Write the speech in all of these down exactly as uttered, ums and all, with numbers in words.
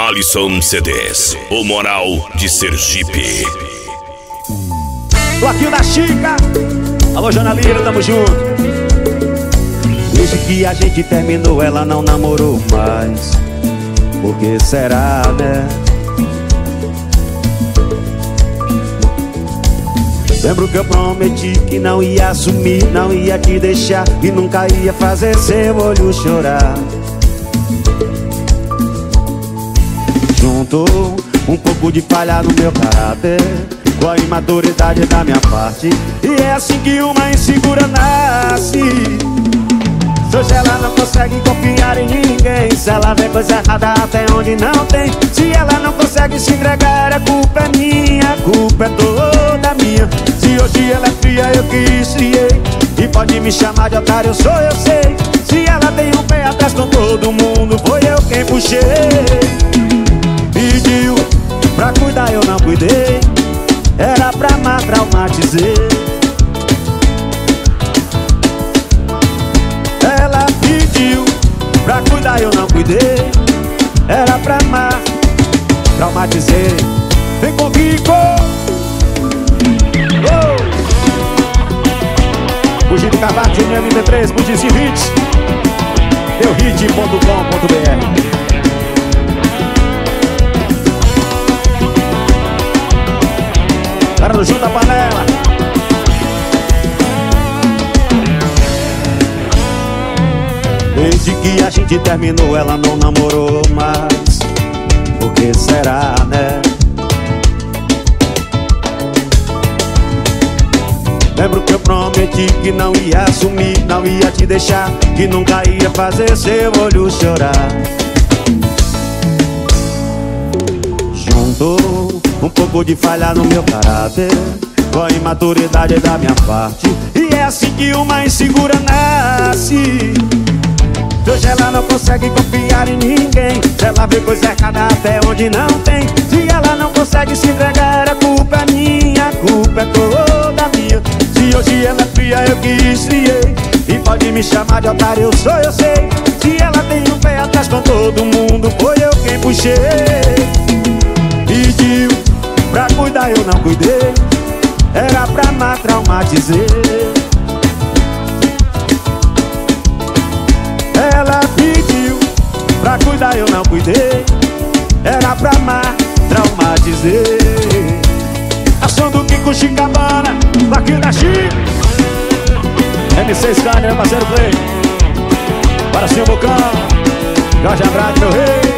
Alisson C Ds, o moral de Sergipe. Bloquinho da Chica. Alô, Janalira, tamo junto. Desde que a gente terminou, ela não namorou mais. Por que será, né? Lembro que eu prometi que não ia assumir, não ia te deixar e nunca ia fazer seu olho chorar. Juntou um pouco de falha no meu caráter com a imaturidade da minha parte, e é assim que uma insegura nasce. Se hoje ela não consegue confiar em ninguém, se ela vê coisa errada até onde não tem, se ela não consegue se entregar, a culpa é minha, a culpa é toda minha. Se hoje ela é fria, eu que esfriei, e pode me chamar de otário, eu sou, eu sei. Se ela tem um pé atrás com todo mundo, foi eu quem puxei. Pediu pra cuidar, eu não cuidei, era pra amar, traumatizei. Ela pediu pra cuidar, eu não cuidei, era pra amar, traumatizei. Vem comigo! Oh! Fugir do Cavaco, Júnior M P três, Budizinho Hits, meu hit ponto com ponto br. Cara do Junta Panela. Desde que a gente terminou, ela não namorou mais. Por que será, né? Lembro que eu prometi que não ia assumir, não ia te deixar, que nunca ia fazer seu olho chorar. Juntou um pouco de falha no meu caráter com a imaturidade da minha parte, e é assim que uma insegura nasce. Hoje ela não consegue confiar em ninguém, ela vê coisa errada até onde não tem. Se ela não consegue se entregar, a culpa é minha, a culpa é toda minha. Se hoje ela é fria, eu que esfriei, e pode me chamar de otário, eu sou, eu sei. Se ela tem um pé atrás com todo mundo, foi eu quem puxei. Pediu pra cuidar, eu não cuidei, era pra amar, traumatizei. Ela pediu pra cuidar, eu não cuidei, era pra amar, traumatizei. A som do Kiko Chicabana, Bloquinho da Chica. M C Scanner, meu parceiro Play. Para Senhor Bocão, Jorge Andrade, meu rei.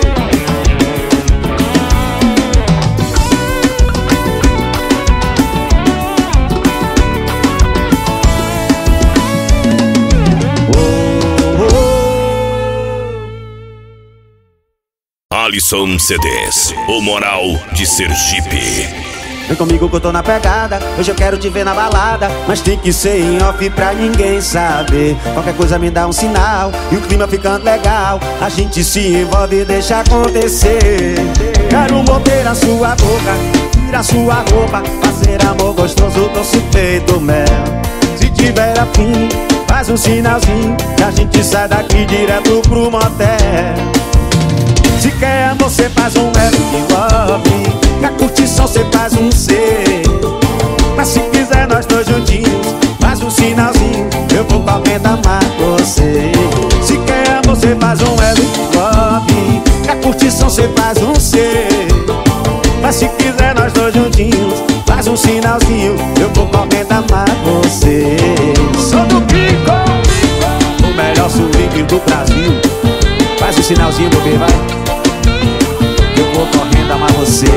Alisson C Ds, o moral de Sergipe. Vem comigo que eu tô na pegada, hoje eu quero te ver na balada, mas tem que ser em off pra ninguém saber. Qualquer coisa me dá um sinal, e o clima ficando legal, a gente se envolve e deixa acontecer. Quero morder a sua boca, tirar sua roupa, fazer amor gostoso, doce feito mel. Se tiver afim, faz um sinalzinho, que a gente sai daqui direto pro motel. Se quer amor, cê faz um L que envolve, na curtição cê faz um C. Mas se quiser nós dois juntinhos, faz um sinalzinho, eu vou correndo amar você. Se quer amor, cê faz um L que envolve, na curtição cê faz um C. Mas se quiser nós dois juntinhos, faz um sinalzinho, eu vou correndo amar você. Sou do Kiko, o melhor swing do Brasil. Faz um sinalzinho, bebê, vai. Eu vou correndo amar você.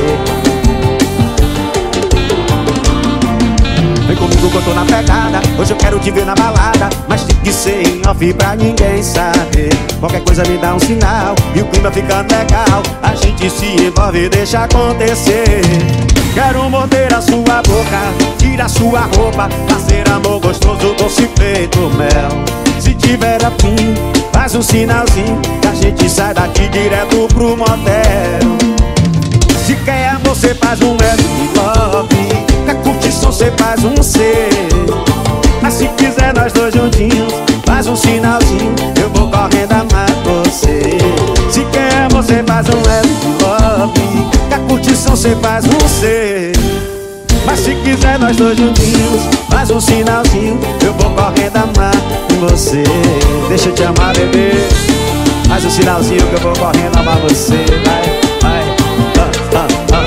Vem comigo que eu tô na pegada, hoje eu quero te ver na balada, mas tem que ser em off pra ninguém saber. Qualquer coisa me dá um sinal, e o clima ficando legal, a gente se envolve e deixa acontecer. Quero morder a sua boca, tirar sua roupa, fazer amor gostoso, doce feito mel. Se tiver afim, faz um sinalzinho, que a gente sai daqui direto pro motel. Se quer amor, cê faz um L e love, na curtição cê faz um C. Mas se quiser nós dois juntinhos, faz um sinalzinho, eu vou correndo amar você. Se quer amor, cê faz um L e love, você faz um C. Mas se quiser nós dois juntinhos, faz um sinalzinho, eu vou correndo amar você. Deixa eu te amar, bebê. Faz um sinalzinho que eu vou correndo amar você. Vai, vai, ah, ah,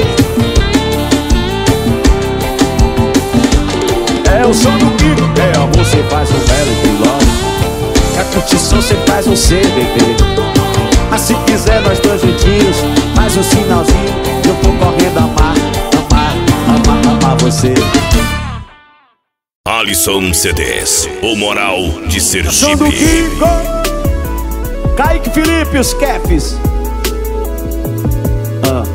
ah. É o som do Kiko. É, ó, você faz um belo piloto, com a curtição você faz um C, bebê. Mas se quiser nós dois juntinhos, faz um sinalzinho, eu vou correndo amar, amar, amar, amar você. Alisson C Ds, o moral de Sergipe. Som do Kiko. Kaique Felipe, os Kefs. Ah.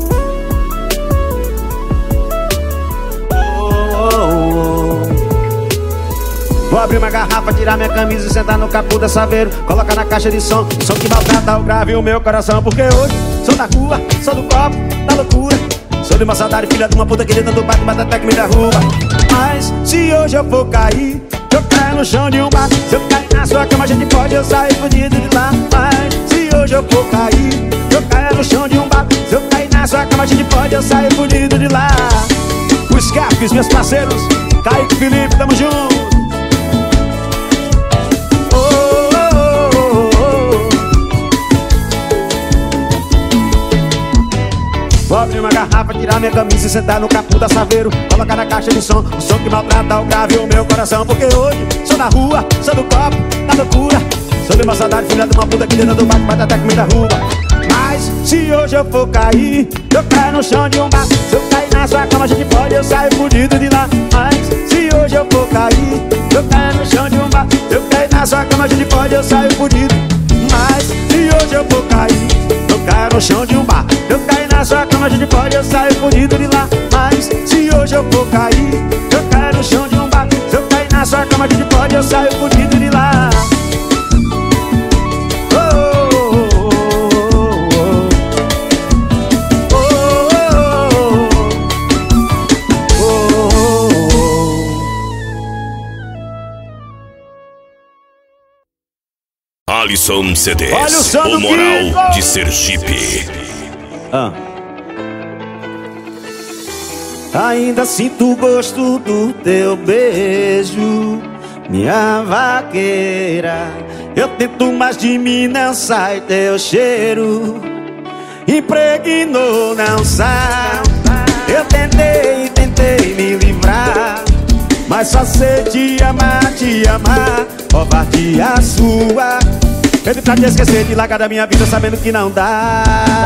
Oh, oh, oh. Vou abrir uma garrafa, tirar minha camisa e sentar no capô da Saveiro. Colocar na caixa de som, som que maltrata o grave e o meu coração. Porque hoje sou da rua, sou do copo, da loucura. Sou de uma saudade, filha de uma puta querida do bate, bate até que me derruba. Mas se hoje eu for cair, eu caio no chão de um bar. Se eu cair na sua cama, a gente pode, eu sair fudido de lá. Mas se hoje eu for cair, eu caio no chão de um bar. Se eu cair na sua cama, a gente pode, eu sair fudido de lá. Os Kefs, meus parceiros, Kaique Felipe, tamo junto. Vou abrir uma garrafa, tirar minha camisa e sentar no capô da Saveiro. Colocar na caixa de som, o som que maltrata o grave e o meu coração. Porque hoje sou na rua, sou do copo, da loucura. Sou de uma saudade, filha de uma puta que dentro do bate, bate até que me derruba. Mas se hoje eu for cair, eu caio no chão de um bar. Se eu cair na sua cama, a gente pode, eu saio fudido de lá. Mas se hoje eu for cair, eu caio no chão de um bar. Se eu cair na sua cama, a gente pode, eu saio fudido. Mas se hoje eu for cair, eu caio no chão de um bar. Eu caio na sua cama, a gente pode, eu saio fudido de lá. Mas se hoje eu for cair, eu caio no chão de um bar. Se eu cair na sua cama, a gente pode, eu saio fudido de lá. Alisson C Ds, olha o som o do moral Kiko. de Sergipe. Ah. Ainda sinto o gosto do teu beijo, minha vaqueira. Eu tento, mas de mim não sai teu cheiro. Impregnou, não sai. Eu tentei, tentei me livrar, mas só sei te amar, te amar. Covardia sua. Pedi pra te esquecer de largar da minha vida sabendo que não dá.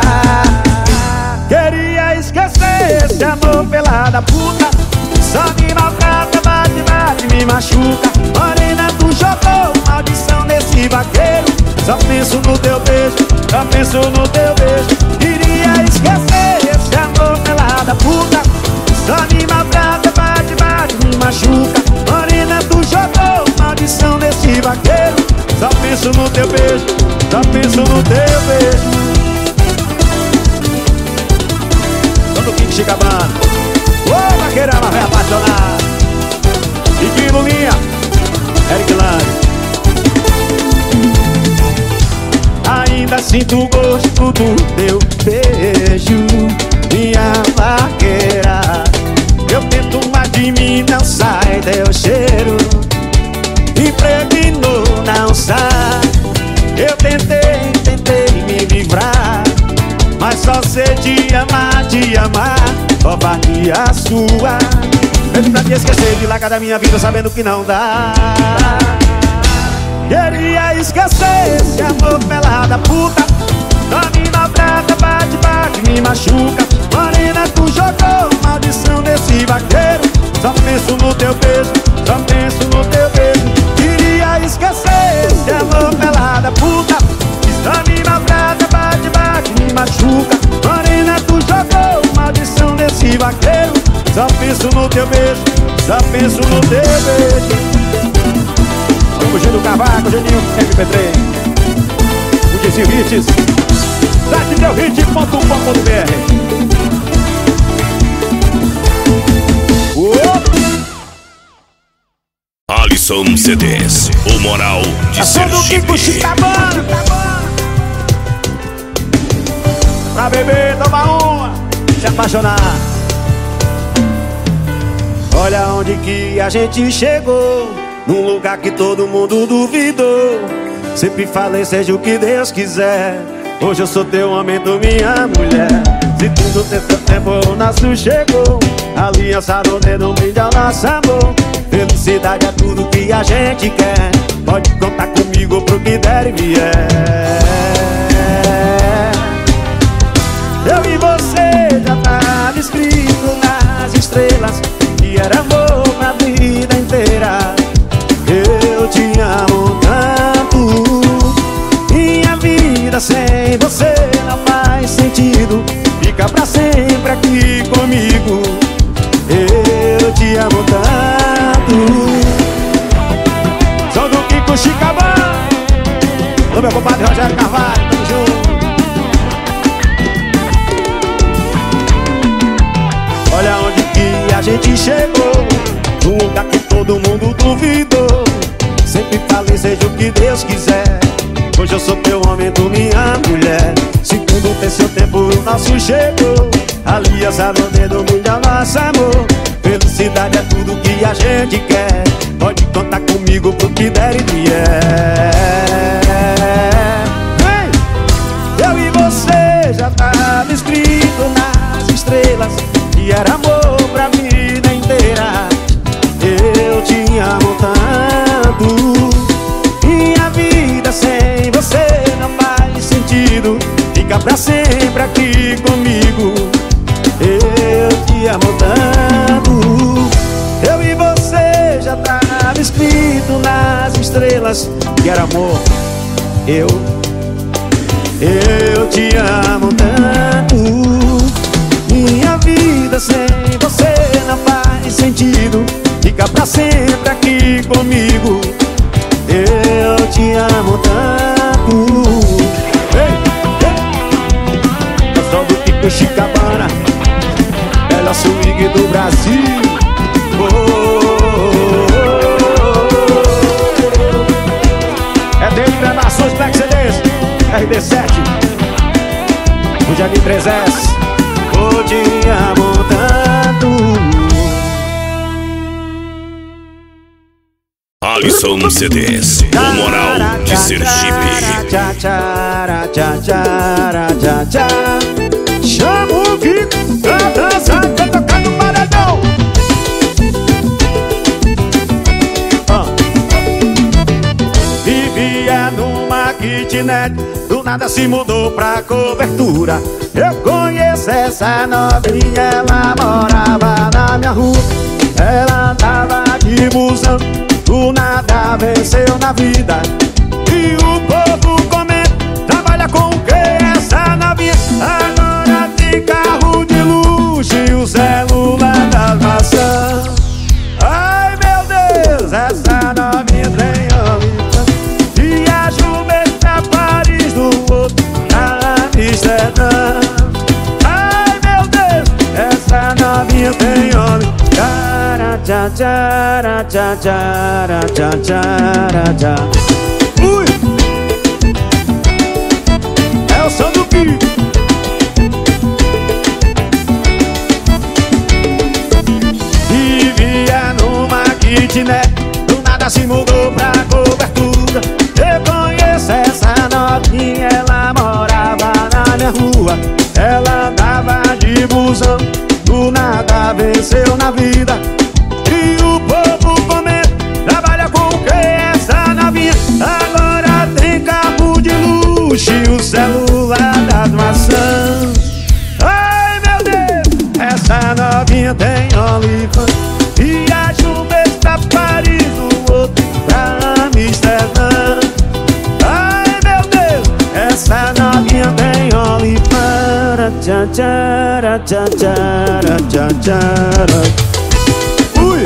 Queria esquecer esse amor pelada puta. Só me maltrata, bate, bate, me machuca. Morena, tu jogou maldição nesse vaqueiro. Só penso no teu beijo, só penso no teu beijo. Queria esquecer esse amor pelada puta. Só me maltrata, bate, bate, me machuca. Morena, tu jogou maldição nesse vaqueiro. Só penso no teu beijo, só penso no teu beijo. Todo Kiko Chicabana. Ô, vaqueirama, vai apaixonar. E que Lulinha, Eric Lane. Ainda sinto o gosto do teu beijo, minha vaqueira. Eu tento, mas de mim não sai teu cheiro. Impregnou, não sai. Eu tentei, tentei me livrar, mas só sei te amar, te amar. Covardia sua. Pedi pra te esquecer de largar da minha vida sabendo que não dá. Queria esquecer esse amor pelada puta. Só me maltrata, bate, bate, me machuca. Morena, tu jogou maldição nesse vaqueiro. Só penso no teu beijo, só penso no teu beijo. Queria esquecer esse amor pelada puta. Só me maltrata, bate, bate, me machuca. Morena, tu jogou maldição nesse vaqueiro. Só penso no teu beijo, só penso no teu beijo. Vamos fugir do cavaco, Geninho M P três. O Dizio Hits, site teu hit ponto com ponto b r. Alisson C Ds, o moral de Sergipe. Pra beber, toma uma. se apaixonar. Olha onde que a gente chegou, num lugar que todo mundo duvidou. Sempre falei, seja o que Deus quiser. Hoje eu sou teu homem, tu minha mulher. Se tudo tem seu tempo, o nosso chegou. Aliança no dedo, brinde ao nosso amor. Felicidade é tudo que a gente quer. Pode contar comigo pro que der e vier. Eu e você já tava escrito nas estrelas que era amor pra vida inteira. Eu te amo tanto. Minha vida sem você não faz sentido. Fica pra sempre aqui comigo. Eu te amo tanto. Sou do Kiko Chicabana, do meu compadre Rogério Carvalho, tamo junto. Olha onde que a gente chegou, num lugar que todo mundo duvidou. Sempre falei, seja o que Deus quiser. Hoje eu sou teu homem, tu minha mulher. Se tudo tem seu tempo, o nosso chegou. Aliança no dedo, brinde ao nosso amor. Felicidade é tudo que a gente quer. Pode contar comigo pro que der e vier. Vem! Eu e você já tava escrito nas estrelas que era amor pra vida inteira. Eu te amo tanto. Minha vida sem você não faz sentido. Fica pra sempre aqui comigo. Eu te amo tanto. Eu e você já tava escrito nas estrelas que era amor. Eu, eu te amo tanto. Minha vida sem você não faz sentido. Fica pra sempre aqui comigo. Eu te amo tanto. Ei, ei. Eu sou do Kiko Chicabana, melhor swing do Brasil. Oh, oh, oh, oh. É dele, gravações Black C Ds, R D sete, o Jagui três S. Eu te amo tanto. Alisson C Ds, o moral de Sergipe. Tchá, tchá, tchá, tchá, tchá, tchá. Chama o Kiko pra dançar, pra tocar no paredão. ah. Vivia numa kitnet, do nada se mudou pra cobertura. Eu conheço essa novinha, ela morava na minha rua. Ela andava de busão, do nada venceu na vida. E o povo comenta, trabalha com o que essa novinha? Agora tem carro de luxo e o celular das maçãs. Ai meu Deus, essa novinha tem homem. Viaja o mês pra Paris, do outro pra Amsterdã. Ai meu Deus, essa novinha tem homem. Tchá, tchá, tchá, tchá, tchá, tchá, tchá. Ui! É o som do Kiko. Vivia numa kitnet, do nada se mudou pra cobertura. Eu conheço essa novinha, ela morava na minha rua. Ela andava de busão, do nada venceu na vida. E o povo comenta, trabalha com o que essa novinha? Agora tem carro de luxo e o celular das maçãs. Ai meu Deus, essa novinha tem OnlyFans. Viaja um mês pra Paris, o outro pra Amsterdã. Ai meu Deus, essa novinha tem OnlyFans. Tchá, tchá, tchá, tchá, tchá, tchá. Ui!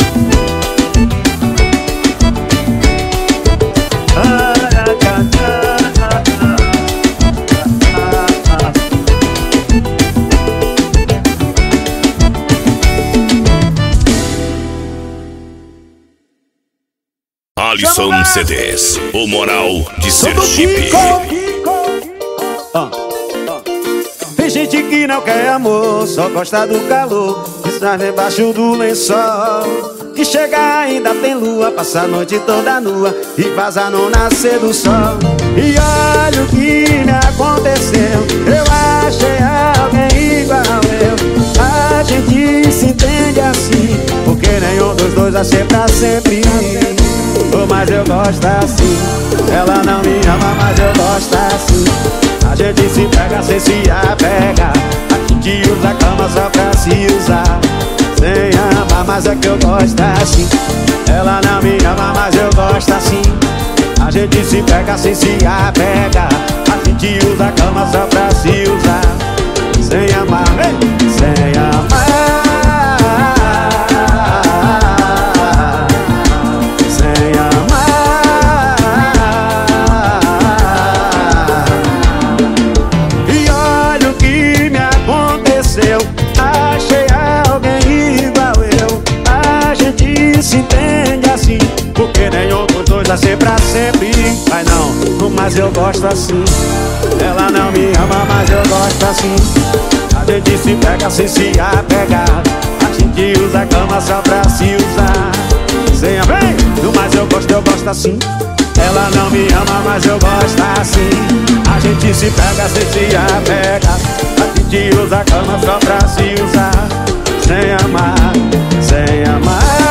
Alisson C Ds, o moral de Sergipe. Ah, ah. Tem gente que não quer amor, só gosta do calor que está debaixo do lençol. Que chega ainda tem lua, passa a noite toda nua e vaza no nascer do sol. E olha o que me aconteceu, eu achei alguém igual eu. A gente se entende assim, porque nenhum dos dois vai ser pra sempre. Oh, mas eu gosto assim, ela não me ama, mas eu gosto assim. A gente se pega sem se apegar, a gente usa a cama só pra se usar. Sem amar, mas é que eu gosto assim. Ela não me ama, mas eu gosto assim. A gente se pega sem se apegar, a gente usa a cama só pra se usar. Sem amar, ei, sem amar. Porque nenhum dos dois vai ser pra sempre. Vai não, mas eu gosto assim. Ela não me ama, mas eu gosto assim. A gente se pega sem se apegar, a gente usa a cama só pra se usar. Sem amém, mas eu gosto, eu gosto assim. Ela não me ama, mas eu gosto assim. A gente se pega sem se apegar, a gente usa a cama só pra se usar. Sem amar, sem amar.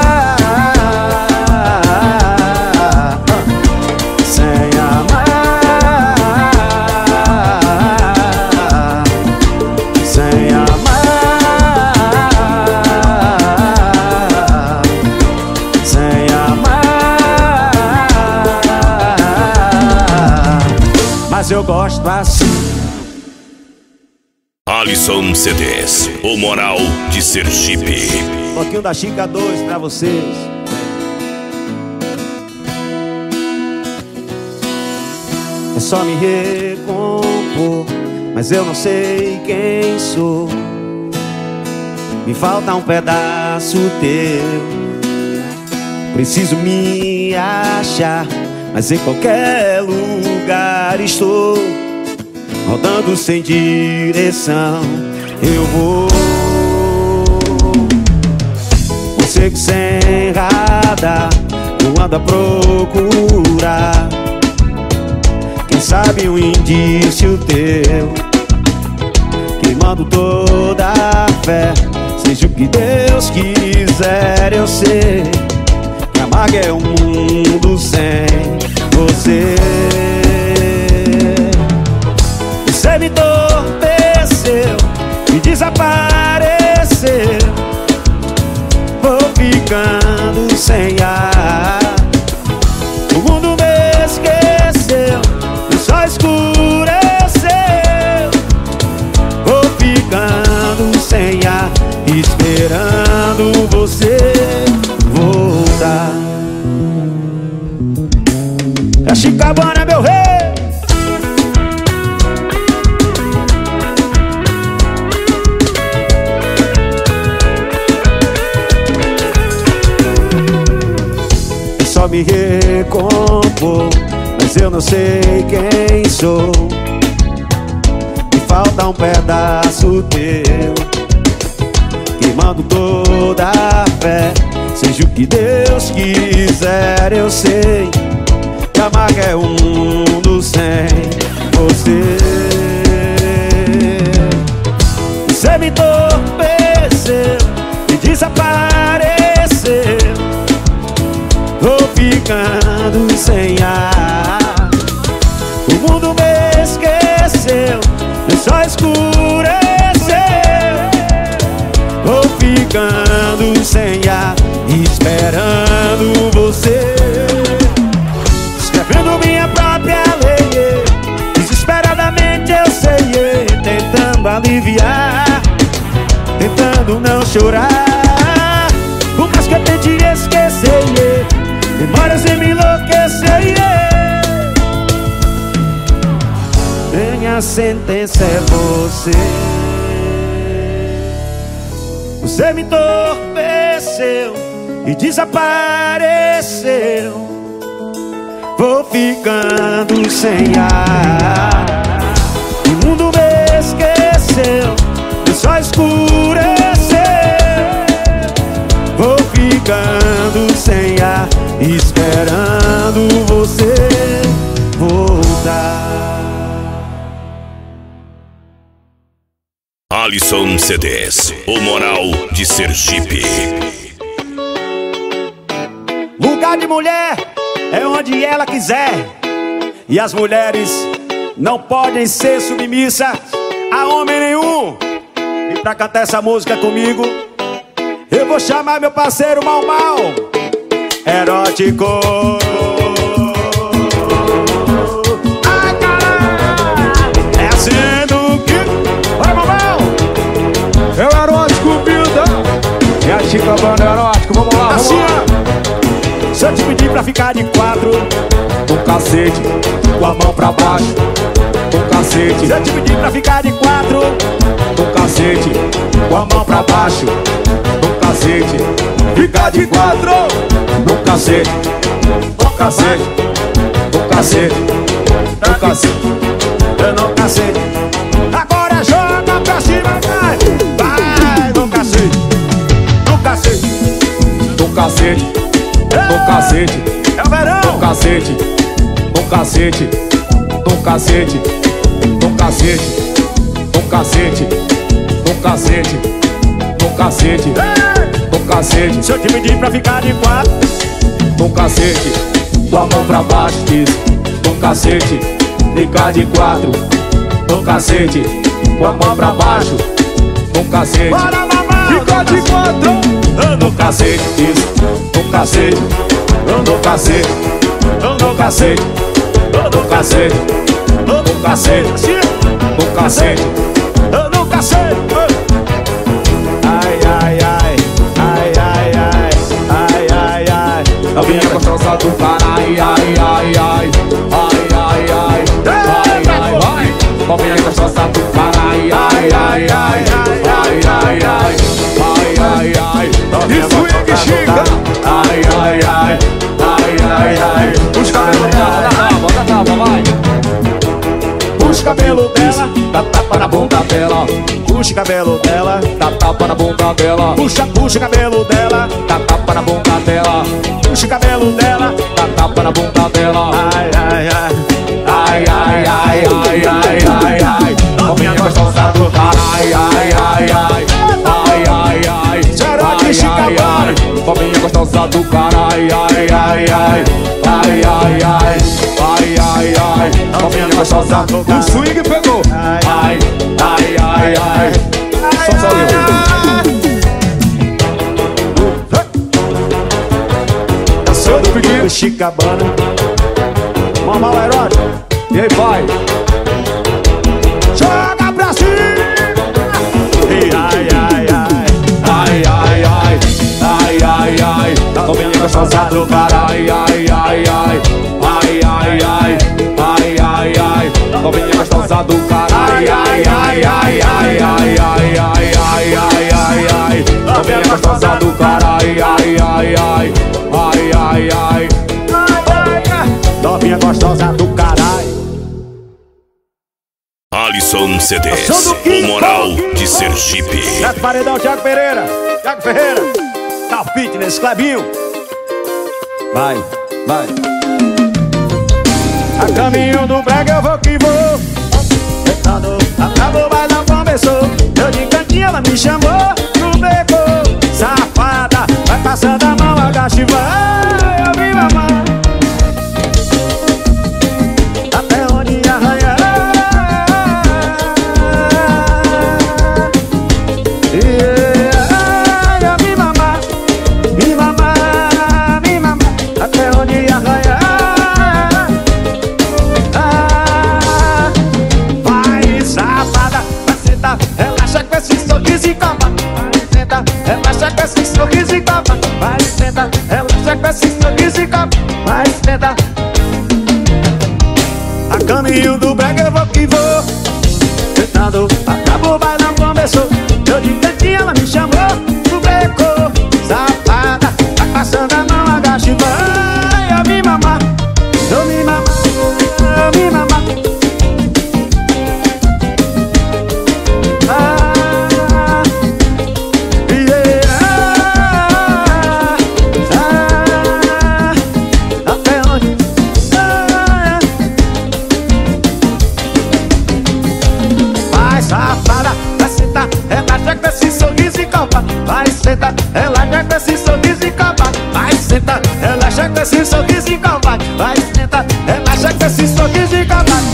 Mas eu gosto assim. Alisson C Ds, o Moral de Sergipe. Um pouquinho da Chica dois pra vocês. É só me recompor, mas eu não sei quem sou. Me falta um pedaço teu. Preciso me achar, mas em qualquer lugar estou. Rodando sem direção, eu vou. Você que sem radar, eu ando a procurar. Quem sabe um indício teu, queimando toda a fé. Seja o que Deus quiser, eu sei que amar é um mundo sem você. Você me entorpeceu e desapareceu. Vou ficando sem ar. O mundo me esqueceu, o sol escureceu. Vou ficando sem ar, esperando você voltar. É Chicabana, meu rei. Só me recompor, mas eu não sei quem sou. Me falta um pedaço teu, queimando toda a fé. Seja o que Deus quiser, eu sei que amar é um mundo sem você. Você me entorpeceu e desapareceu. Vou ficando sem ar. O mundo me esqueceu, o sol escureceu. Vou ficando sem ar, esperando você. Escrevendo minha própria lei, desesperadamente eu sei, tentando aliviar, tentando não chorar. Por mais que eu tente esquecer, memórias em me enlouquecer. Minha sentença é você. Você me entorpeceu e desapareceu. Vou ficando sem ar. O mundo me esqueceu. amanheceu e só escureceu. Vou ficando sem ar, esperando você voltar. Alisson C Ds, o moral de Sergipe. Lugar de mulher é onde ela quiser, e as mulheres não podem ser submissas a homem nenhum. E pra cantar essa música comigo, eu vou chamar meu parceiro Mal Mal Erótico. Ai, caralho, é assim do que... Bora, Mal Mal! É o Erótico Vida e a Chica Banda Erótico, vamos lá, vamos assim, lá. ó. Se eu te pedir pra ficar de quatro, Com cacete, com a mão pra baixo. Com cacete, se eu te pedir pra ficar de quatro, com cacete, com a mão pra baixo. Com cacete, fica de quatro. Com cacete, com cacete, com cacete, com cacete. eu não cacete. Agora joga pra cima, vai, vai, no cacete, no cacete, Com cacete, com cacete, é o verão. com cacete, com cacete, com cacete, com cacete, com cacete, com cacete, com cacete, com cacete, Se eu te pedir pra ficar de quatro, com cacete, com a mão pra baixo, isso, com cacete, fica de quatro, com cacete, com a mão pra baixo, com cacete, bora, mamar, fica de quatro. No cacete, isso, no cacete, no cacete, no cacete, no cacete, no cacete, no cacete, no cacete. Ai, ai, ai, ai, ai, ai, ai, ai, ai. novinha gostosa do caralho, ai, ai, ai, ai, ai, ai, ai, ai, vai. Novinha gostosa do caralho, ai, ai, ai, ai, ai, ai, ai, ai, ai. E swing Chica, ai, ai, ai, ai, ai, ai. Os cabelos dela, dá tapa, dá tapa, vai. Puxa o cabelo dela, Dá tapa na bunda dela, puxa o cabelo dela, dá tapa na bunda dela, puxa, puxa o cabelo dela, dá tapa na bunda dela, puxa o cabelo dela. dá tapa na bunda dela. Ai, ai, ai. Ai, ai, ai, ai, ai, ai, ai. Novinha gostosa do caralho, ai, ai, ai, ai, ai, ai, Zerote ai, Chica ai, ai. Banda. Novinha gostosa do caralho, ai, ai, ai, ai, ai, ai, ai, ai, ai. Novinha gostosa do caralho. O swing pegou. Ai, ai, ai, ai. Só só eu. Sou do pedido Chica Banda. Mal Erótico. E aí, pai? Joga pra cima. E ai, ai, ai. Ai, ai, ai, ai, ai, ai. Novinha gostosa do caralho, ai, ai, ai, ai, ai, ai, ai, ai, ai. Novinha gostosa do caralho, ai, ai, ai, ai, ai, ai, ai, ai, ai, ai, ai. Novinha gostosa do caralho, ai, ai, ai, ai, ai, ai. Novinha gostosa do caralho. Alisson C Ds, Sou do King o moral Kong. de Sergipe. Neto Paredão, Thiago Pereira. Thiago Ferreira. Tá Fitness, Clebinho. Vai, vai. A caminho do brega eu vou que vou. Tentando, acabou, mas não começou. Eu de cantinho, ela me chamou no beco. Safada, vai passando a mão, agacha e vai. Eu vi mamar. Até onde arranhar. Yeah, me mamar, me mamar, me mamar. Até onde arranhar. Ah, vai, safada, vai sentar, relaxa com esse sorriso e calma. Vai sentar, relaxa com esse sorriso e calma. Vai sentar, relaxa com esse sorriso e calma. Vai sentar. A caminho do brega eu vou que vou. Tentando, acabou, mas não começou. Eu de cantinho, ela me chamou no beco. Safada, vai passando a mão, agacha e vai. Eu me mamar, eu me mamar, eu me mamar. senta, relaxa com esse sorriso de covarde. Vai, senta, relaxa com esse sorriso de covarde. Vai, senta, relaxa com esse sorriso de covarde.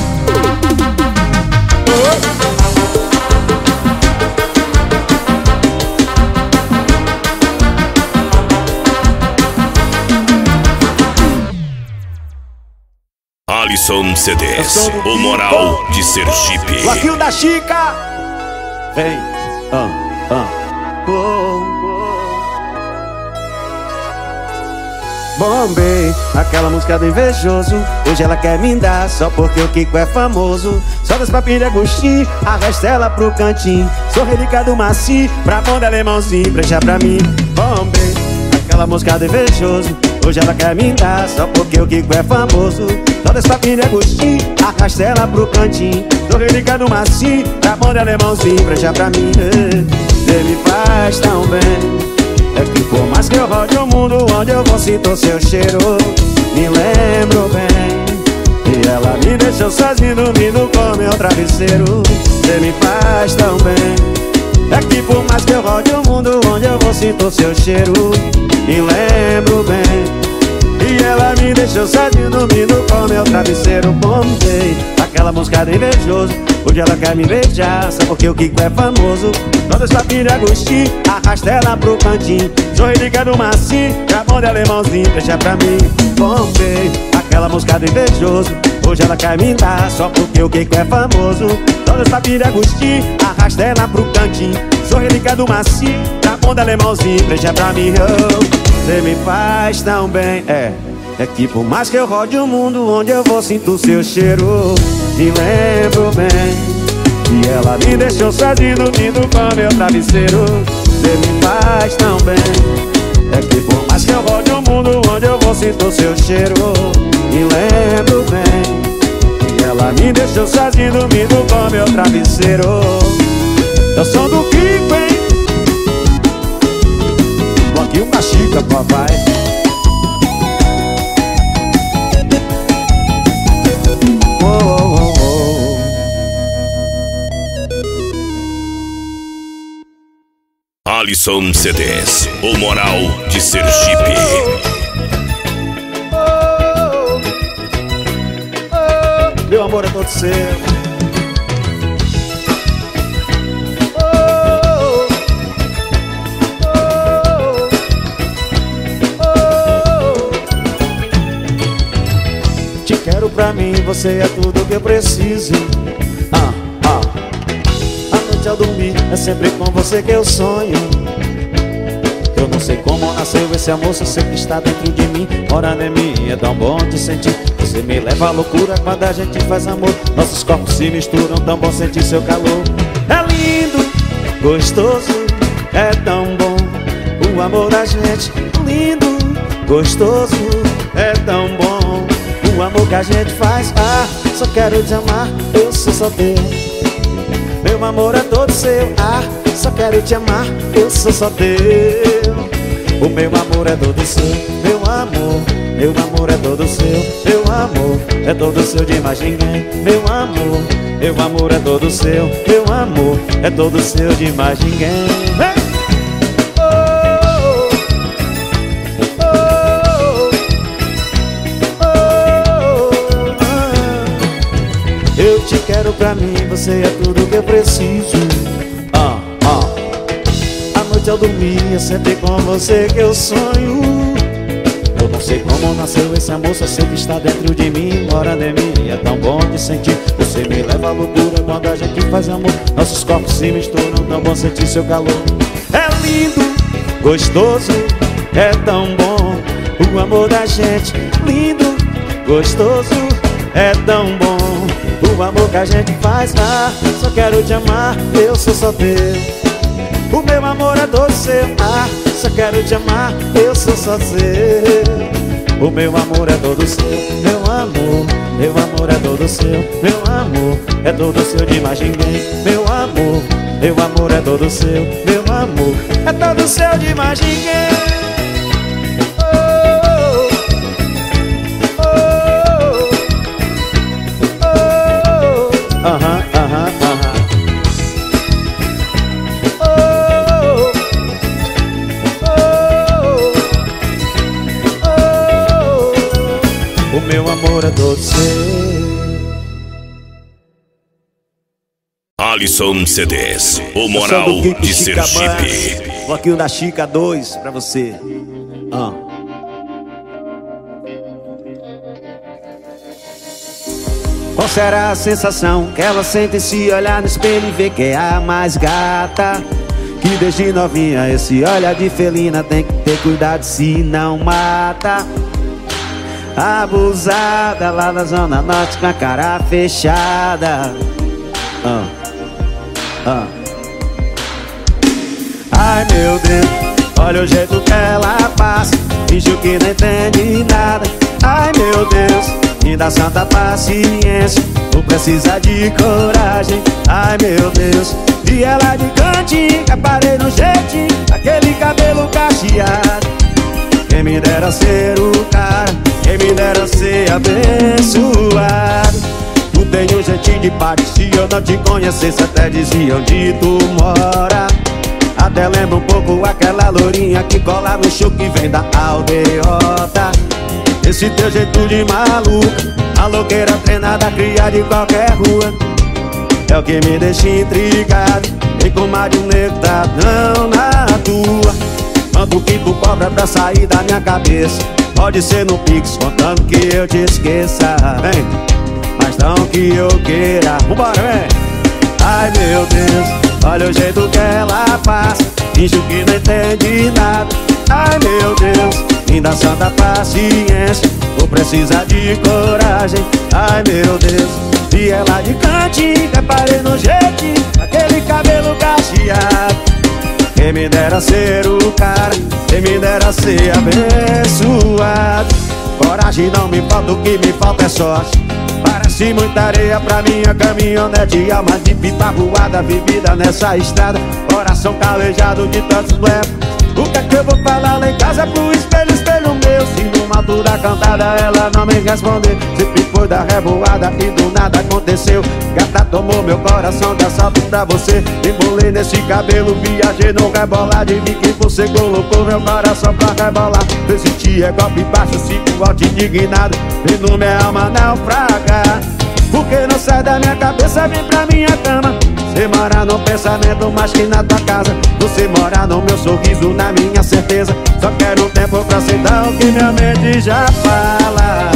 Alisson C Ds, o moral de Sergipe. Bloquinho da Chica. Vem, ah, ah. Oh, oh. Bombei, aquela música do invejoso. Hoje ela quer me dar só porque o Kiko é famoso. Só das papinhas de Agostinho, arrasta ela pro cantinho. Sou relíquia do Maci, pra bom dela irmãozinho, brecha pra mim. Bombei, aquela música do invejoso. Hoje ela quer me dar só porque o Kiko é famoso. Só das papinhas de Agostinho, arrasta ela pro cantinho. Sou relíquia do Maci, pra bom dela irmãozinho, brecha pra mim. Você me faz tão bem. É que por mais que eu rode o mundo, onde eu vou sinto seu cheiro. Me lembro bem. E ela me deixou sozinho dormindo com meu travesseiro. Você me faz tão bem. É que por mais que eu rode o mundo, onde eu vou sinto seu cheiro. Me lembro bem. E ela me deixou sozinho dormindo com meu travesseiro. Bombei, aquela música de invejoso. Hoje ela quer me beijar, só porque o Kiko é famoso. Toda essa filha de Agostinho, arrasta ela pro cantinho. Sou relíquia do Maci, pra bom dela irmãozinho, deixa pra mim. Bombei, aquela música do invejoso. Hoje ela quer me dar, só porque o Kiko é famoso. Toda essa filha de Agostinho, arrasta ela pro cantinho. Sou relíquia do Maci, pra bom dela irmãozinho, deixa pra mim. Você oh, me faz tão bem, é. É que por mais que eu rode o mundo, onde eu vou sinto seu cheiro. Me lembro bem. E ela me deixou sozinho dormindo com meu travesseiro. Você me faz tão bem. É que por mais que eu rode o mundo, onde eu vou sinto seu cheiro. Me lembro bem. E ela me deixou sozinho dormindo com meu travesseiro. Eu sou do Kiko, hein? Bloquinho da Chica, papai. Alisson C Ds, o moral de Sergipe. Oh, oh, oh, meu amor é todo seu. Oh, oh, oh, oh. Te quero pra mim, você é tudo que eu preciso. Ah, ah. A noite ao dormir é sempre com você que eu sonho. Eu não sei como nasceu esse amor, só sei que está dentro de mim. Morando em mim, é tão bom te sentir. Você me leva à loucura quando a gente faz amor. Nossos corpos se misturam, tão bom sentir seu calor. É lindo, gostoso, é tão bom o amor da gente. Lindo, gostoso, é tão bom o amor que a gente faz. Ah, só quero te amar, eu sou só teu. Meu amor é todo seu. Ah, só quero te amar, eu sou só teu. O meu amor é todo seu. Meu amor, meu amor é todo seu. Meu amor é todo seu, de mais ninguém. Meu amor, meu amor é todo seu. Meu amor é todo seu, de mais ninguém. Hey! Eu te quero pra mim, você é tudo que eu preciso. Ah, ah. A noite ao dormir é sempre com você que eu sonho. Eu não sei como nasceu esse amor, só sei que está dentro de mim. Morando em mim, é tão bom de sentir. Você me leva à loucura quando a gente faz amor. Nossos corpos se misturam, tão bom sentir seu calor. É lindo, gostoso, é tão bom o amor da gente. Lindo, gostoso, é tão bom o amor que a gente faz. Ah, só quero te amar, eu sou só teu. O meu amor é todo seu. Ah, só quero te amar, eu sou só seu. O meu amor é todo seu. Meu amor, meu amor é todo seu. Meu amor é todo seu, de mais ninguém. Meu amor, meu amor é todo seu. Meu amor é todo seu, de mais ninguém. Aham, aham, aham. amor é todo seu. Alisson C Ds, o moral de Sergipe. Bloquinho da Chica dois pra você. Ah. Qual será a sensação que ela sente se olhar no espelho e ver que é a mais gata? Que desde novinha esse olhar de felina tem que ter cuidado se não mata. Abusada lá na zona norte com a cara fechada. Ah. Ah. Ai meu Deus, olha o jeito que ela passa, fingiu que não entende nada. Ai meu Deus, me dá santa paciência, vou precisar de coragem. Ai meu Deus, vi ela de cantinho, reparei no jeitinho, aquele cabelo cacheado. Quem me dera ser o cara, quem me dera ser abençoado. Tu tem um jeitinho de party, se eu não te conhecesse até dizia onde tu mora. Até lembra um pouco aquela lourinha que cola no show que vem da aldeota. Esse teu jeito de maluca, a louqueira treinada a criar de qualquer rua, é o que me deixa intrigado. Vem com mais de um negro tá não na tua. Quanto que tu cobra pra sair da minha cabeça? Pode ser no Pix, contando que eu te esqueça. Vem, mas não que eu queira. Vambora, vem. Ai meu Deus, olha o jeito que ela passa, fingiu que não entende nada. Ai meu Deus, me dá santa paciência, vou precisar de coragem. Ai meu Deus, vi ela de cantinho, reparei no jeitinho, aquele cabelo cacheado. Quem me dera ser o cara, quem me dera ser abençoado. Coragem não me falta, o que me falta é sorte. Parece muita areia pra minha caminhonete, alma de pita voada, vivida nessa estrada. Coração calejado de tantos bleps. O que é que eu vou falar lá em casa pro espelho, espelho meu? Se numa altura cantada ela não me responder, sempre foi da revoada e do nada aconteceu. Gata tomou meu coração de assalto pra você. Embolei nesse cabelo, viajei no rebolado e vi que você colocou meu coração pra rebolar. Resisti é golpe baixo, sigo alto indignado, vendo minha alma naufragar. Porque não sai da minha cabeça, vem pra minha cama. Você mora no pensamento mais que na tua casa. Você mora no meu sorriso, na minha certeza. Só quero tempo pra aceitar o que minha mente já fala.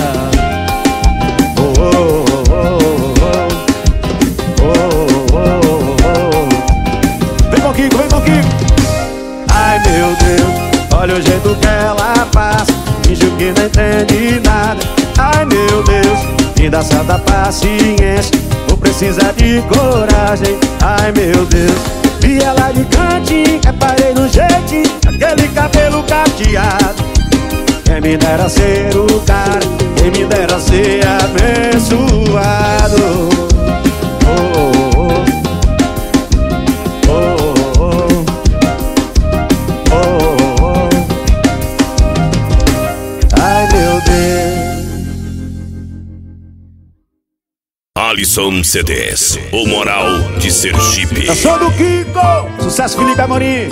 Oh, oh, oh, oh, oh, oh, oh. Vem com Kiko, vem com Kiko. Ai meu Deus, olha o jeito que ela passa, fingiu que não entende nada. Ai meu Deus, me dá santa paciência, vou precisar de coragem. Ai meu Deus, vi ela de cantinho, reparei no jeitinho, aquele cabelo cacheado. Quem me dera ser o cara, quem me dera ser abençoado. Oh, oh, oh, oh, oh, oh. Ai meu Deus. Alisson C Ds, o moral de Sergipe. Eu sou do Kiko, sucesso Felipe Amorim.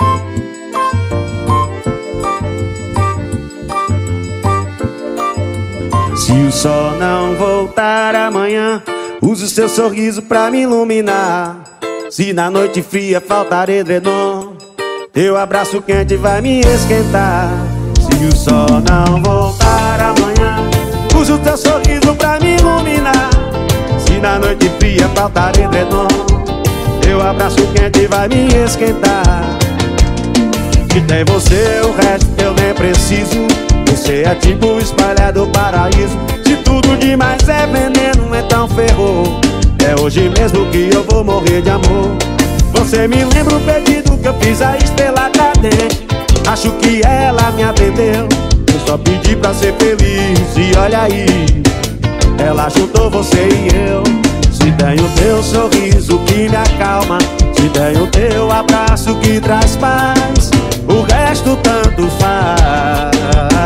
Se o sol não voltar amanhã, use o seu sorriso pra me iluminar. Se na noite fria faltar edredom, teu abraço quente vai me esquentar. Se o sol não voltar amanhã, use o teu sorriso pra me iluminar. Se na noite fria faltar edredom, teu abraço quente vai me esquentar. Se tem você, o resto eu nem preciso. Você é tipo espalhado paraíso. Se tudo demais é veneno, então ferrou. É hoje mesmo que eu vou morrer de amor. Você me lembra o pedido que eu fiz a estrela cadente. Acho que ela me atendeu. Eu só pedi pra ser feliz e olha aí, ela juntou você e eu. Se tem o teu sorriso que me acalma, se tem o teu abraço que traz paz, o resto tanto faz.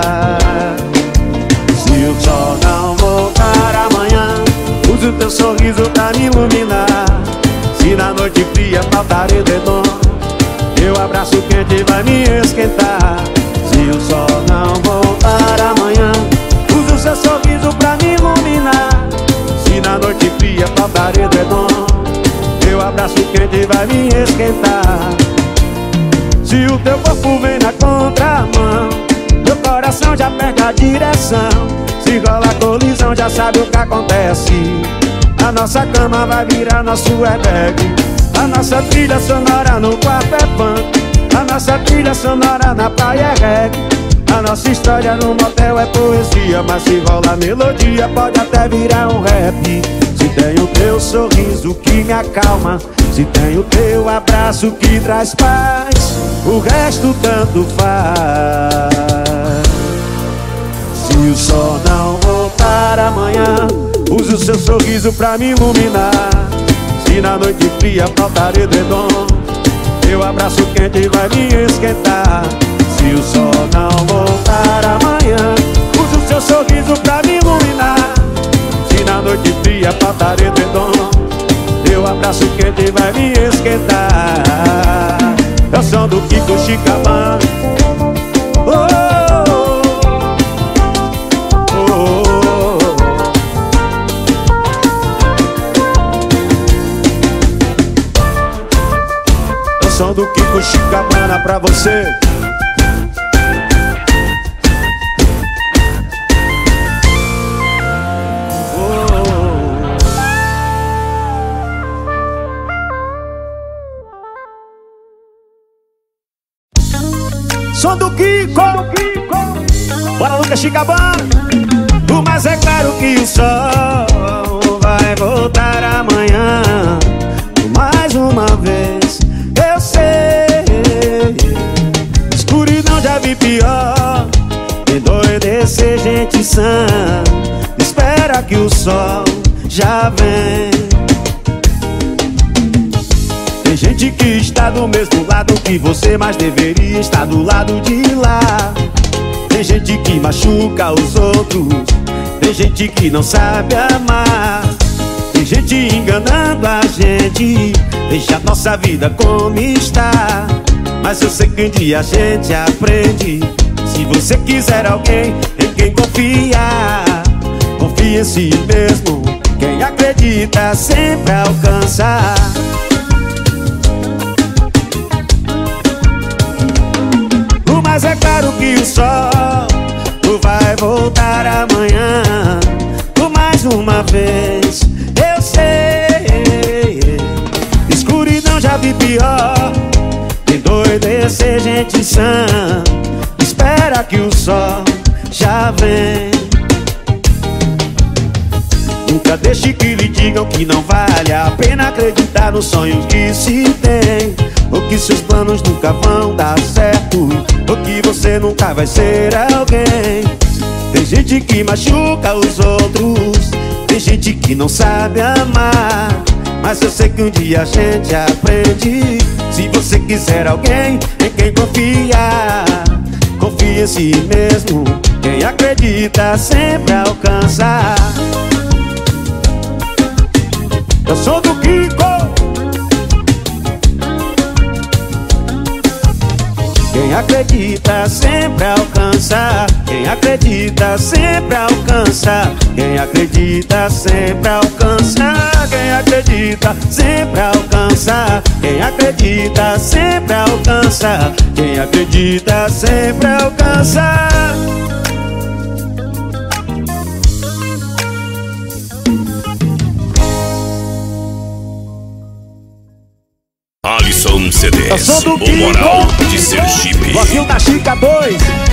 Se o sol não voltar amanhã, use o teu sorriso pra me iluminar. Se na noite fria faltar edredom, teu abraço quente vai me esquentar. Se o sol não voltar amanhã, use o seu sorriso pra me iluminar. iluminar. Se na noite fria faltar edredom, teu abraço quente vai me esquentar. Se o teu corpo vem na contramão, meu coração já perde a direção. Se rola colisão, já sabe o que acontece. A nossa cama vai virar nosso airbag. A nossa trilha sonora no quarto é funk. A nossa trilha sonora na praia é reggae. A nossa história no motel é poesia. Mas se rola melodia, pode até virar um rap. Se tem o teu sorriso que me acalma, se tem o teu abraço que traz paz, o resto tanto faz. Se o sol não voltar amanhã, use o seu sorriso pra me iluminar. Se na noite fria faltar edredom, teu abraço quente vai me esquentar. Se o sol não voltar amanhã, use o seu sorriso pra me iluminar. Se na noite fria faltar edredom, teu abraço quente vai me esquentar. É o som do Kiko Chicabana. Oh, oh, oh, oh. É o som do Kiko Chicabana pra você. Som do Kiko, bora Lucas Chicabana. Mas é claro que o sol vai voltar amanhã. Mais uma vez, eu sei. Escuridão já vi pior, endoidecer gente sã. Espera que o sol já vem. Tem gente que está do mesmo lado que você, mas deveria estar do lado de lá. Tem gente que machuca os outros, tem gente que não sabe amar. Tem gente enganando a gente, deixa a nossa vida como está. Mas eu sei que um dia a gente aprende. Se você quiser alguém em quem confiar, confie em si mesmo. Quem acredita sempre alcança. Mas é claro que o sol vai voltar amanhã. Por mais uma vez, eu sei. Escuridão já vi pior, endoidecer gente sã. Espera que o sol já vem. Nunca deixe que lhe digam que não vale a pena acreditar nos sonhos que se tem, ou que seus planos nunca vão dar certo, ou que você nunca vai ser alguém. Tem gente que machuca os outros, tem gente que não sabe amar. Mas eu sei que um dia a gente aprende. Se você quiser alguém em quem confiar, confie em si mesmo. Quem acredita sempre alcança. Eu sou do Kiko. Quem acredita sempre alcança. Quem acredita sempre alcança. Quem acredita sempre alcança. Quem acredita sempre alcança. Quem acredita sempre alcança. Quem acredita sempre alcança. Alisson C Ds, o moral de Sergipe. Bloquinho da Chica dois.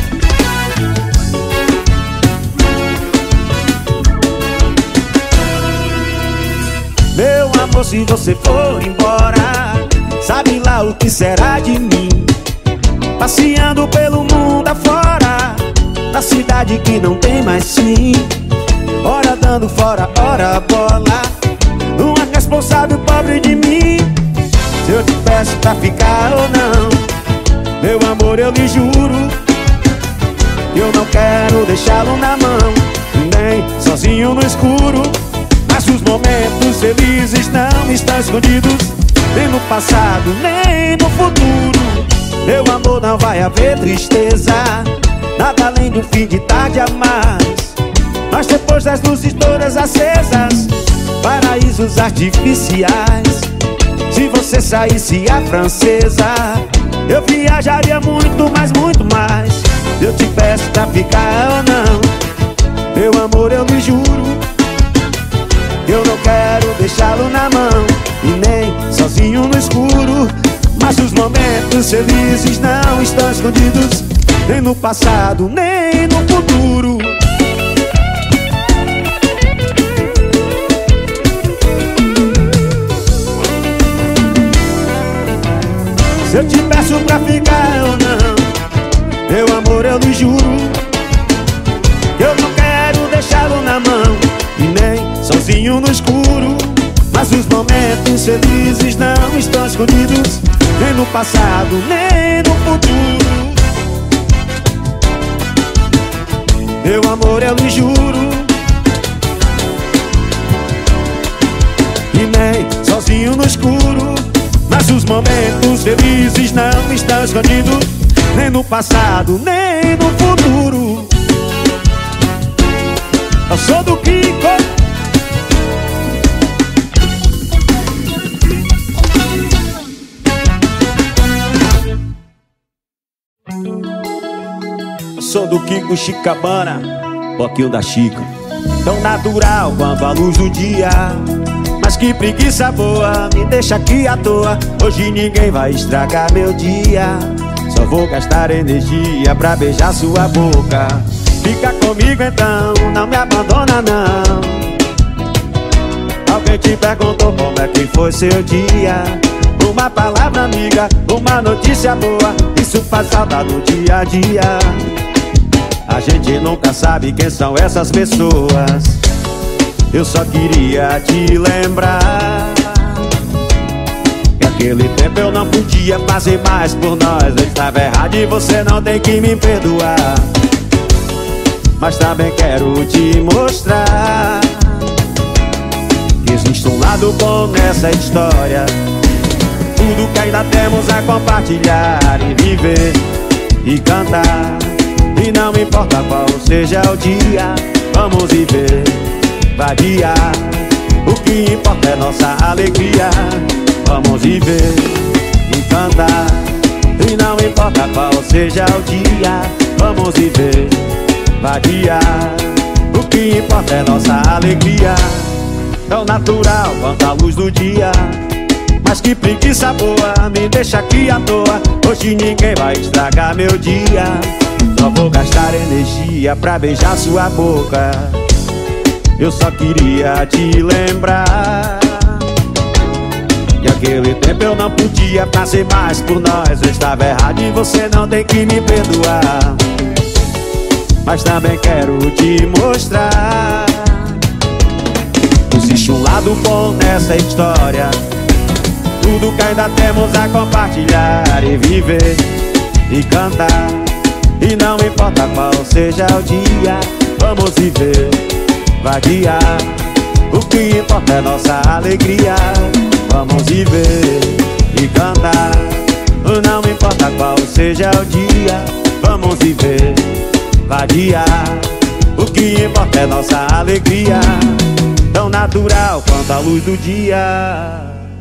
Meu amor, se você for embora, sabe lá o que será de mim? Passeando pelo mundo afora, na cidade que não tem mais fim. Ora dando fora, ora bola, uma responsável pobre de mim. Se eu te peço pra ficar ou não, meu amor, eu lhe juro, eu não quero deixá-lo na mão, nem sozinho no escuro. Mas os momentos felizes não estão escondidos, nem no passado, nem no futuro. Meu amor, não vai haver tristeza, nada além de um fim de tarde a mais. Mas depois das luzes todas acesas, paraísos artificiais. Se você saísse a francesa, eu viajaria muito, mas muito mais. Eu te peço pra ficar ou não, meu amor, eu lhe juro, eu não quero deixá-lo na mão e nem sozinho no escuro. Mas os momentos felizes não estão escondidos nem no passado, nem no futuro. Se eu te peço pra ficar ou não, meu amor, eu lhe juro, eu não quero deixá-lo na mão e nem sozinho no escuro. Mas os momentos felizes não estão escondidos nem no passado, nem no futuro. Meu amor, eu lhe juro, e nem sozinho no escuro. Mas os momentos felizes não estão escondidos nem no passado, nem no futuro. Eu sou do Kiko. Eu sou do Kiko Chicabana, pouquinho da Chica. Tão natural quanto a luz do dia, mas que preguiça boa, me deixa aqui à toa. Hoje ninguém vai estragar meu dia, só vou gastar energia pra beijar sua boca. Fica comigo então, não me abandona não. Alguém te perguntou como é que foi seu dia? Uma palavra amiga, uma notícia boa, isso faz falta no dia a dia. A gente nunca sabe quem são essas pessoas. Eu só queria te lembrar que aquele tempo eu não podia fazer mais por nós. Eu estava errado e você não tem que me perdoar. Mas também quero te mostrar que existe um lado bom nessa história. Tudo que ainda temos a compartilhar e viver e cantar. E não importa qual seja o dia, vamos viver, vadiar. O que importa é nossa alegria. Vamos viver e cantar. E não importa qual seja o dia, vamos viver, vadiar. O que importa é nossa alegria. Tão natural quanto a luz do dia, mas que preguiça boa, me deixa aqui à toa. Hoje ninguém vai estragar meu dia, só vou gastar energia pra beijar sua boca. Eu só queria te lembrar que aquele tempo eu não podia fazer mais por nós. Eu estava errado e você não tem que me perdoar. Mas também quero te mostrar que existe um lado bom nessa história. Tudo que ainda temos a compartilhar e viver e cantar. E não importa qual seja o dia, vamos viver, vadiar. O que importa é nossa alegria. Vamos viver e cantar. Não importa qual seja o dia, vamos viver, vadiar. O que importa é nossa alegria. Tão natural quanto a luz do dia.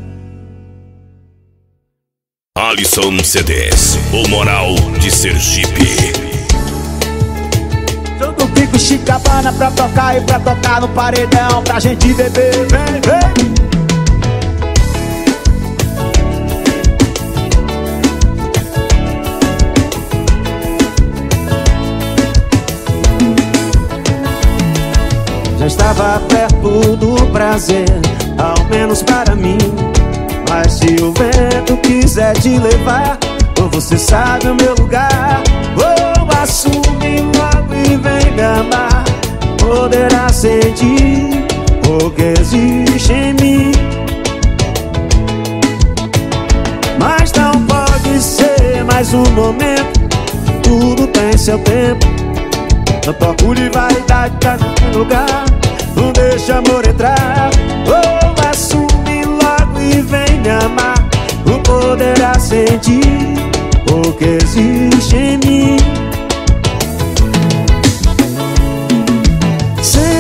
Alisson C Ds, o moral de Sergipe. Sou do Kiko Chicabana pra tocar e pra tocar no paredão, pra gente beber, vem, vem. Já estava perto do prazer, ao menos para mim. Mas se o vento quiser te levar, ou você sabe o meu lugar, ou assume logo e vem me amar. Poderá sentir o que existe em mim, mas não pode ser mais um momento. Tudo tem seu tempo. Não procure vaidade pra no lugar, não deixa amor entrar. Ou assume logo e vem me amar. Não poderá sentir o que existe em mim. Sem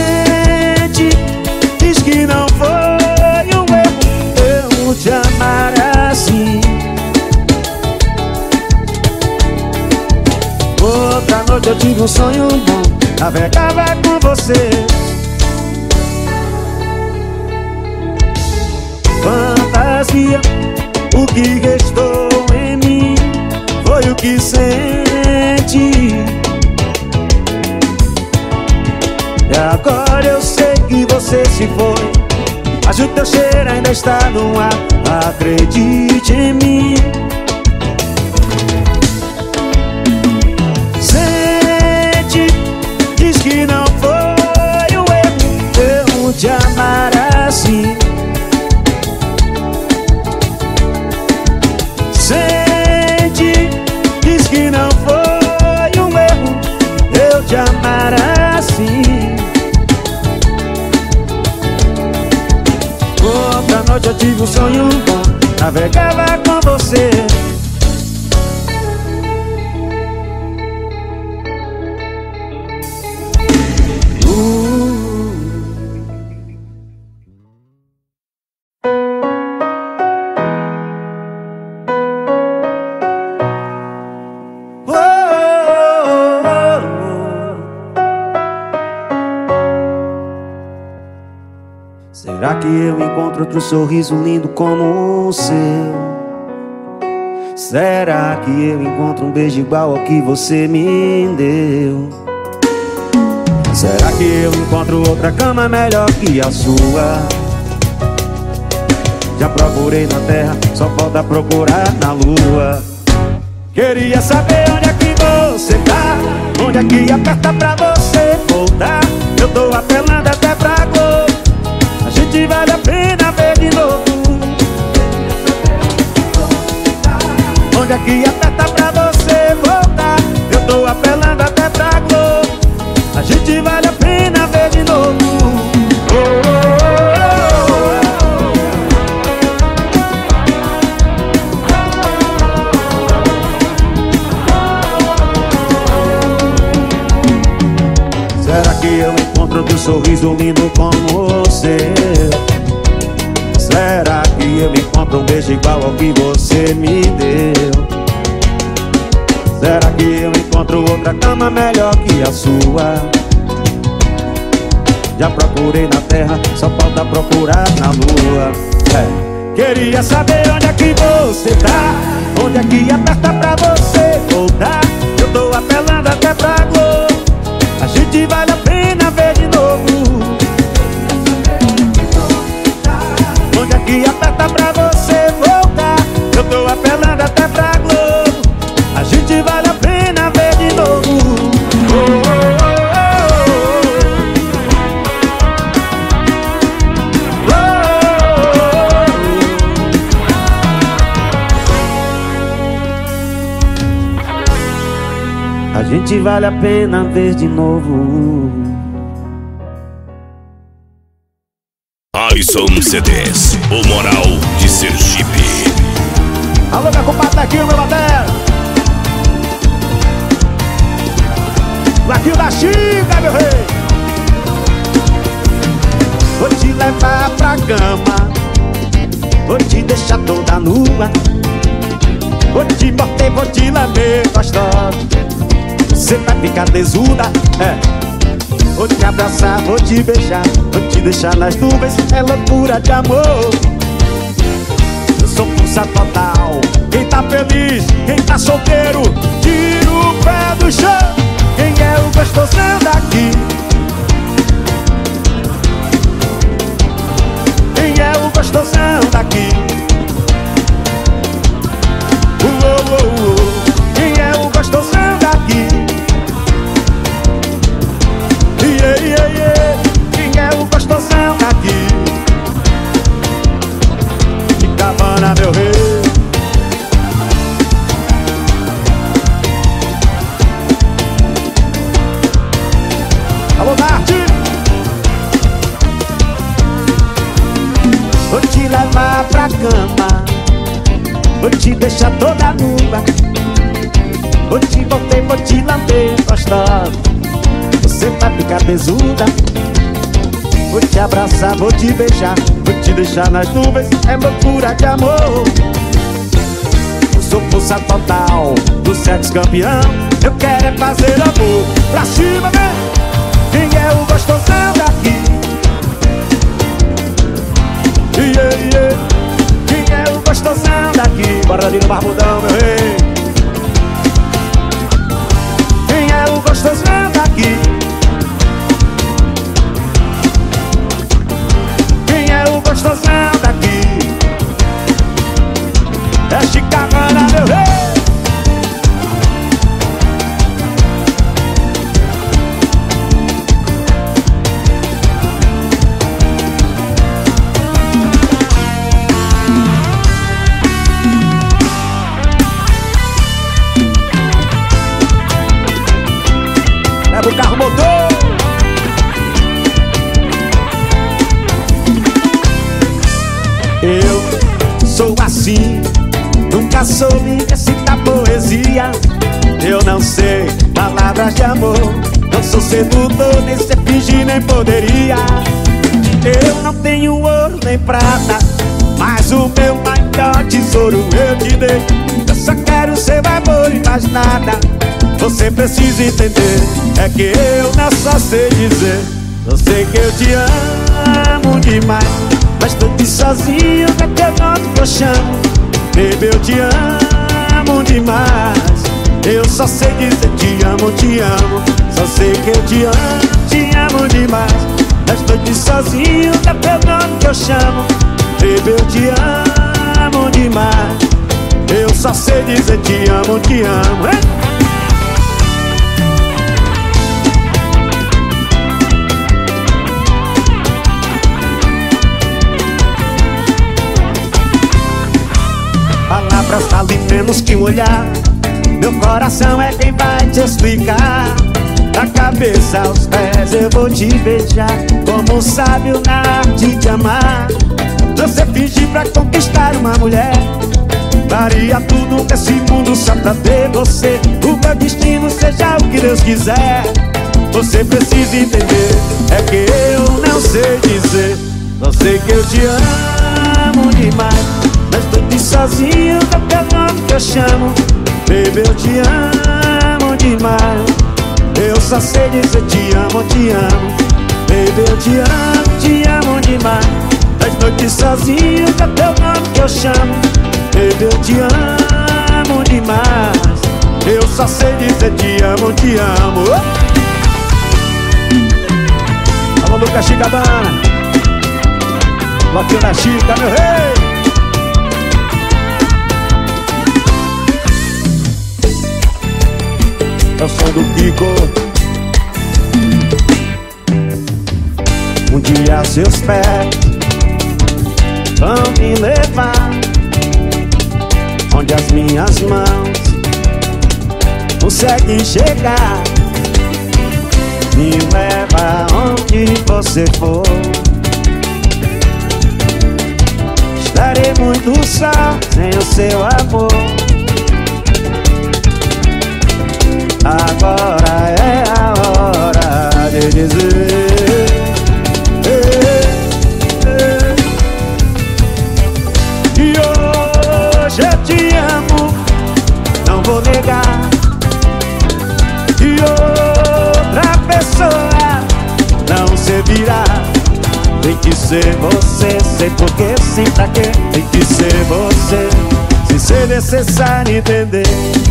noite eu tive um sonho bom, navegava com você. Fantasia, o que restou em mim foi o que senti. E agora eu sei que você se foi, mas o teu cheiro ainda está no ar. Acredite em mim. Sente, diz que não foi o erro eu te amar assim. Sente, diz que não foi um erro eu te amar assim. Outra noite eu tive um sonho bom, navegava com você. Será que eu encontro outro sorriso lindo como o seu? Será que eu encontro um beijo igual ao que você me deu? Será que eu encontro outra cama melhor que a sua? Já procurei na terra, só falta procurar na lua. Queria saber onde é que você tá, onde é que aperta pra você voltar. Eu tô apelando até pra Globo, a gente vale a pena ver de novo. Onde é que aperta pra você voltar? Eu tô apelando até pra Globo, a gente vale a pena ver de novo. Oh, oh, oh. Será que eu encontro outro sorriso lindo como você? Será que eu encontro um beijo igual ao que você me deu? Será que eu encontro outra cama melhor que a sua? Já procurei na terra, só falta procurar na lua. É. Queria saber onde é que você tá, onde é que aperta pra você voltar. Eu tô apelando até pra Globo, a gente vale a pena ver de novo. Onde é que aperta pra você voltar? Eu tô apelando até pra Globo, a gente vale a pena ver de novo. Oh, oh, oh, oh. A gente vale a pena ver de novo. Alisson C Ds, o moral de Sergipe. Alô, meu compadre Laquinho, meu batera. Laquinho da Chica, meu rei. Vou te levar pra cama, vou te deixar toda nua, vou te botar, vou te lamber gostosa. Você vai ficar tesuda, é. Vou te abraçar, vou te beijar, vou te deixar nas nuvens, é loucura de amor. Eu sou força total, quem tá feliz, quem tá solteiro, tira o pé do chão. Quem é o gostosão daqui? Quem é o gostosão daqui? Uh, uh, uh, uh. Quem é o gostosão daqui? Yeah, yeah, yeah. Quem é o gostosão daqui? De Cabana, meu rei. Alô, Marte! Vou te levar pra cama, vou te deixar toda nua, vou te botar, vou te lamber gostosa. Você vai ficar tesuda, vou te abraçar, vou te beijar, vou te deixar nas nuvens, é loucura de amor. Eu sou força total do sexo campeão. Eu quero é fazer amor pra cima, vem. Quem é o gostosão daqui? Yeah, yeah. Quem é o gostosão daqui? Bora ali no barbudão, meu rei. Quem é o gostosão daqui? Quem é o gostosão daqui? É Chicabana, meu rei. Leva o carro motor. Eu sou assim, nunca soube recitar poesia. Eu não sei palavras de amor, não sou sedutor, nem sei fingir, nem poderia. Eu não tenho ouro nem prata, mas o meu maior tesouro eu te dei. Eu só quero seu amor e mais nada. Você precisa entender, é que eu não só sei dizer. Eu sei que eu te amo demais, mas tô aqui sozinho, é teu nome que eu chamo. Baby, eu te amo demais. Eu só sei dizer te amo, te amo. Só sei que eu te amo, te amo demais. Mas tô aqui sozinho, é teu nome que eu chamo. Baby, eu te amo demais. Eu só sei dizer te amo, te amo, hein? Palavras valem menos que um olhar. Meu coração é quem vai te explicar. Da cabeça aos pés eu vou te beijar, como um sábio na arte de amar. Você fingir pra conquistar uma mulher, faria tudo nesse mundo só pra ter você. O meu destino seja o que Deus quiser. Você precisa entender, é que eu não sei dizer. Só sei que eu te amo demais, mas tô aqui sozinho, é teu nome que eu chamo. Baby, eu te amo demais. Eu só sei dizer te amo, te amo. Baby, eu te amo, te amo demais. Mas tô aqui sozinho, é teu nome que eu chamo. Baby, eu te amo demais. Eu só sei dizer te amo, te amo. Alô, Lucas Chicabana, Lotinho da Chica, meu rei. É o som do Kiko. Um dia seus pés vão me levar onde as minhas mãos conseguem chegar. Me leva onde você for. Estarei muito só sem o seu amor. Agora é a hora de dizer que hoje eu te amo, não vou negar. Que outra pessoa não servirá. Tem que ser você, sei porque, sim pra quê. Tem que ser você, se ser necessário entender.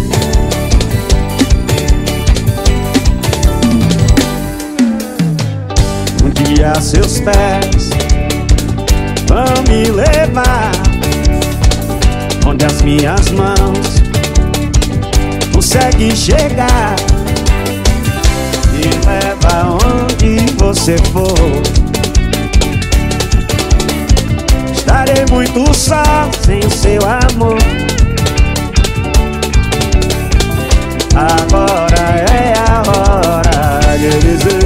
E a seus pés vão me levar onde as minhas mãos conseguem chegar. Me leva onde você for. Estarei muito só sem o seu amor. Agora é a hora de dizer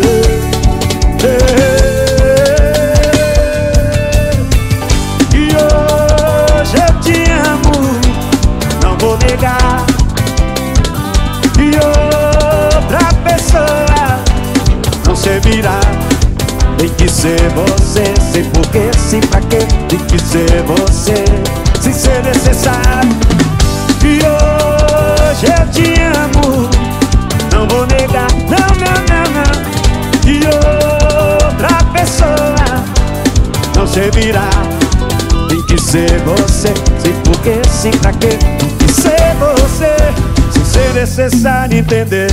que hoje eu te amo, não vou negar. Que outra pessoa não servirá. Tem que ser você, sei porquê, sim pra quê. Tem que ser você, sem ser necessário. Se hoje eu te amo, não vou negar, não, não, não, não, que outra pessoa não servirá. Tem que ser você, sem porquê, sem pra quê. Tem que ser você, sem ser necessário entender.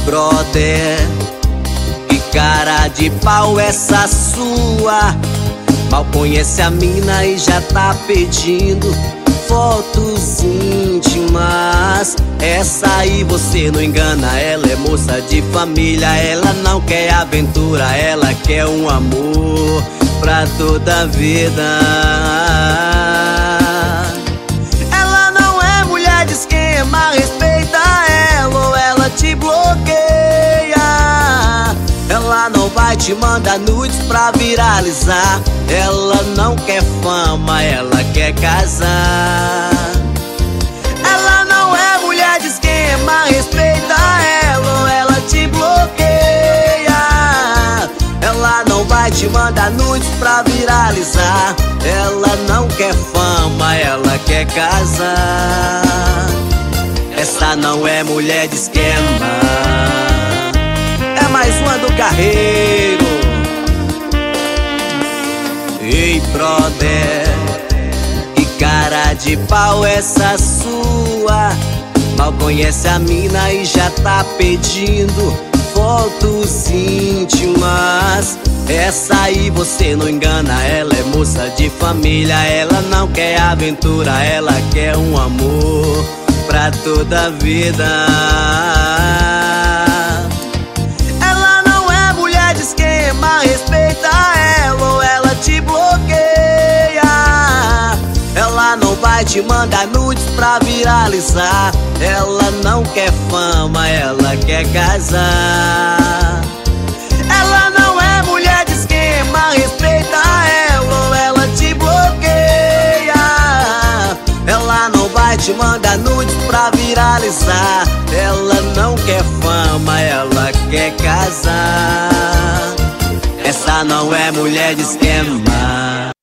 brother, que cara de pau essa sua. Mal conhece a mina e já tá pedindo fotos íntimas. Essa aí você não engana, ela é moça de família. Ela não quer aventura, ela quer um amor pra toda a vida. Ela não é mulher de esquema, respeita ela ou ela te bloqueia. Ela não vai te mandar nudes pra viralizar. Ela não quer fama, ela quer casar. Ela não é mulher de esquema, respeita ela ou ela te bloqueia. Ela não vai te mandar nudes pra viralizar. Ela não quer fama, ela quer casar. Essa não é mulher de esquema, é mais uma do carreiro. Ei, brother, que cara de pau essa sua. Mal conhece a mina e já tá pedindo fotos íntimas. Essa aí você não engana, ela é moça de família. Ela não quer aventura, ela quer um amor pra toda a vida. Ela não é mulher de esquema, respeita ela ou ela te bloqueia. Ela não vai te mandar nudes pra viralizar. Ela não quer fama, ela quer casar. Ela não é mulher de esquema, respeita ela ou ela te bloqueia. Ela não vai te mandar nudes pra viralizar. Ela não quer fama, ela quer casar. Essa não é mulher de esquema.